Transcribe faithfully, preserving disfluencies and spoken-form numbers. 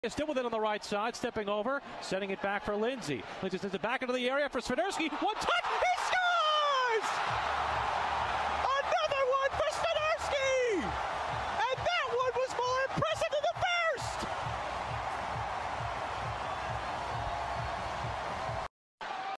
Still with it on the right side, stepping over, setting it back for Lindsay. Lindsay sends it back into the area for Swiderski. One touch, he scores!